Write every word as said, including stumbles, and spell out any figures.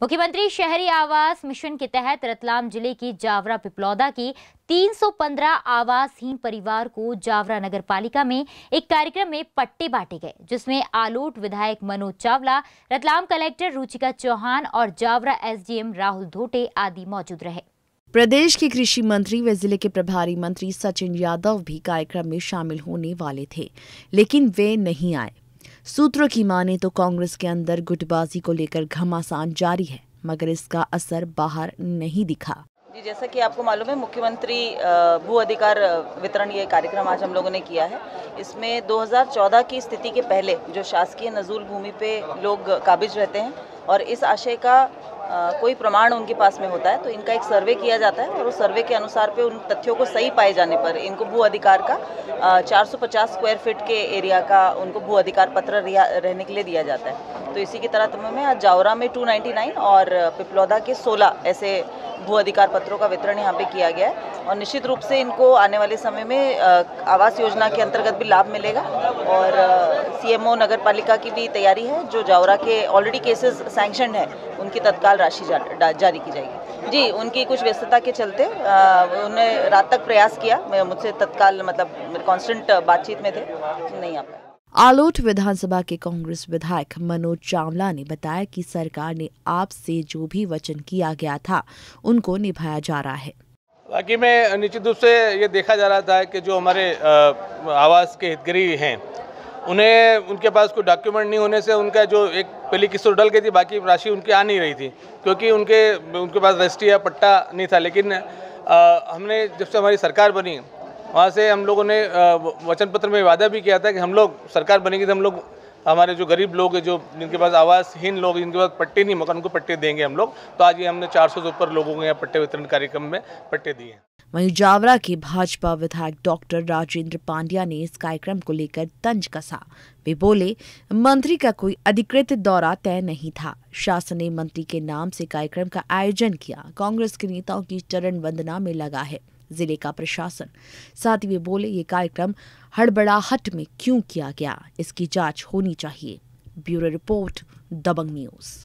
मुख्यमंत्री शहरी आवास मिशन के तहत रतलाम जिले की जावरा पिपलौदा की तीन सौ पंद्रह आवासहीन परिवार को जावरा नगर पालिका में एक कार्यक्रम में पट्टे बांटे गए, जिसमें आलोट विधायक मनोज चावला, रतलाम कलेक्टर रुचिका चौहान और जावरा एसडीएम राहुल धोटे आदि मौजूद रहे। प्रदेश के कृषि मंत्री व जिले के प्रभारी मंत्री सचिन यादव भी कार्यक्रम में शामिल होने वाले थे, लेकिन वे नहीं आए। सूत्रों की माने तो कांग्रेस के अंदर गुटबाजी को लेकर घमासान जारी है, मगर इसका असर बाहर नहीं दिखा। जी, जैसा कि आपको मालूम है, मुख्यमंत्री भू अधिकार वितरण ये कार्यक्रम आज हम लोगों ने किया है। इसमें दो हज़ार चौदह की स्थिति के पहले जो शासकीय नजूल भूमि पे लोग काबिज रहते हैं और इस आशय का आ, कोई प्रमाण उनके पास में होता है, तो इनका एक सर्वे किया जाता है और उस सर्वे के अनुसार पे उन तथ्यों को सही पाए जाने पर इनको भू अधिकार का आ, चार सौ पचास स्क्वायर फीट के एरिया का उनको भू अधिकार पत्र रहने के लिए दिया जाता है। तो इसी की तरह तुम्हें में आज जावरा में दो सौ निन्यानवे और पिपलौदा के सोलह ऐसे भू अधिकार पत्रों का वितरण यहाँ पे किया गया है और निश्चित रूप से इनको आने वाले समय में आवास योजना के अंतर्गत भी लाभ मिलेगा और सीएमओ नगर पालिका की भी तैयारी है। जो जावरा के ऑलरेडी केसेस सैंक्शन है उनकी तत्काल राशि जा, जारी की जाएगी। जी, उनकी कुछ व्यस्तता के चलते उन्हें रात तक प्रयास किया, मुझसे तत्काल मतलब कांस्टेंट बातचीत में थे, नहीं आ पाए। आलोट विधानसभा के कांग्रेस विधायक मनोज चावला ने बताया कि सरकार ने आपसे जो भी वचन किया गया था उनको निभाया जा रहा है। बाकी में निश्चित रूप से ये देखा जा रहा था कि जो हमारे आवास के हितग्राही हैं उन्हें उनके पास कोई डॉक्यूमेंट नहीं होने से उनका जो एक पहली किस्त डल गई थी, बाकी राशि उनकी आ नहीं रही थी क्योंकि उनके उनके पास रजिस्ट्री या पट्टा नहीं था। लेकिन आ, हमने जब से हमारी सरकार बनी वहाँ से हम लोगों ने वचन पत्र में वादा भी किया था कि हम लोग सरकार बनेगी तो हम लोग हमारे जो गरीब लोग हैं, जो जिनके पास आवासहीन लोग, जिनके पास पट्टे नहीं, मकान उनको पट्टे देंगे हम लोग। तो आज ये हमने चार सौ से ऊपर लोगों को यहाँ पट्टे वितरण कार्यक्रम में पट्टे दिए। वहीं जावरा के भाजपा विधायक डॉक्टर राजेंद्र पांड्या ने इस कार्यक्रम को लेकर तंज कसा। वे बोले, मंत्री का कोई अधिकृत दौरा तय नहीं था, शासन ने मंत्री के नाम से कार्यक्रम का आयोजन किया। कांग्रेस के नेताओं की चरण वंदना में लगा है जिले का प्रशासन। साथ ही वे बोले, ये कार्यक्रम हड़बड़ाहट में क्यों किया गया, इसकी जांच होनी चाहिए। Bureau report, Dabang news.